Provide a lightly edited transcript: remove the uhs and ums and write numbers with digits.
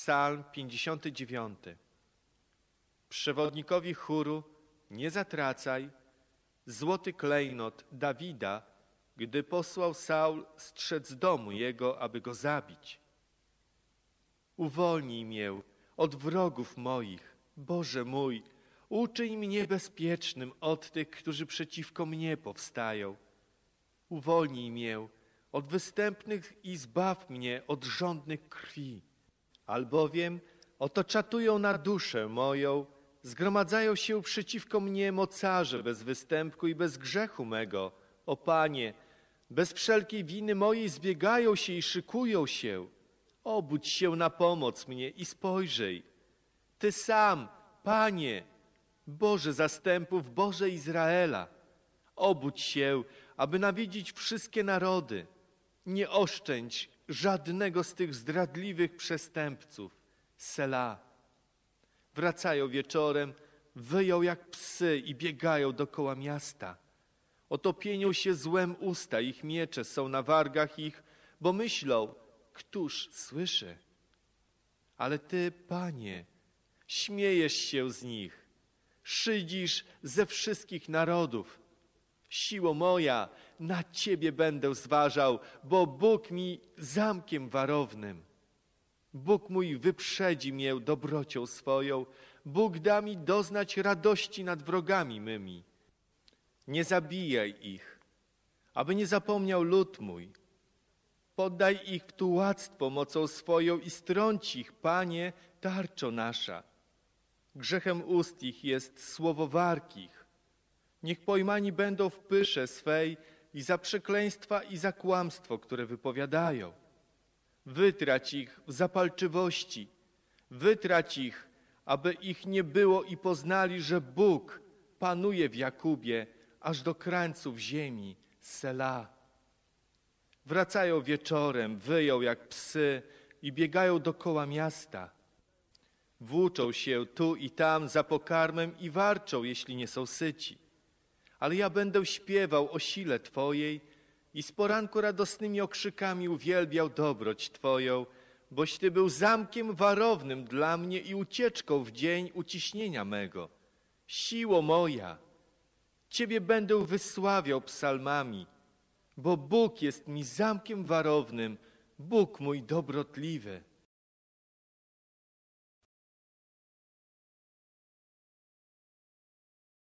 Psalm 59. Przewodnikowi chóru nie zatracaj, złoty klejnot Dawida, gdy posłał Saul strzec domu jego, aby go zabić. Uwolnij mię od wrogów moich, Boże mój, uczyń mnie bezpiecznym od tych, którzy przeciwko mnie powstają. Uwolnij mię od występnych i zbaw mnie od żądnych krwi. Albowiem oto czatują na duszę moją, zgromadzają się przeciwko mnie mocarze bez występku i bez grzechu mego. O Panie, bez wszelkiej winy mojej zbiegają się i szykują się. Obudź się na pomoc mnie i spojrzyj. Ty sam, Panie, Boże zastępów, Boże Izraela, obudź się, aby nawiedzić wszystkie narody. Nie oszczędź żadnego z tych zdradliwych przestępców. Selah. Wracają wieczorem, wyją jak psy i biegają dokoła miasta. Oto pienią się złem usta, ich miecze są na wargach ich, bo myślą, któż słyszy? Ale Ty, Panie, śmiejesz się z nich, szydzisz ze wszystkich narodów. Siło moja, na Ciebie będę zważał, bo Bóg mi zamkiem warownym. Bóg mój wyprzedzi mię dobrocią swoją, Bóg da mi doznać radości nad wrogami mymi. Nie zabijaj ich, aby nie zapomniał lud mój. Poddaj ich w tułactwo mocą swoją i strąć ich, Panie, tarczo nasza. Grzechem ust ich jest słowo warkich. Niech pojmani będą w pysze swej i za przekleństwa i za kłamstwo, które wypowiadają. Wytrać ich w zapalczywości, wytrać ich, aby ich nie było i poznali, że Bóg panuje w Jakubie, aż do krańców ziemi. Selah. Wracają wieczorem, wyją jak psy i biegają dokoła miasta. Włóczą się tu i tam za pokarmem i warczą, jeśli nie są syci. Ale ja będę śpiewał o sile Twojej i z poranku radosnymi okrzykami uwielbiał dobroć Twoją, boś Ty był zamkiem warownym dla mnie i ucieczką w dzień uciśnienia mego. Siło moja, Ciebie będę wysławiał psalmami, bo Bóg jest mi zamkiem warownym, Bóg mój dobrotliwy.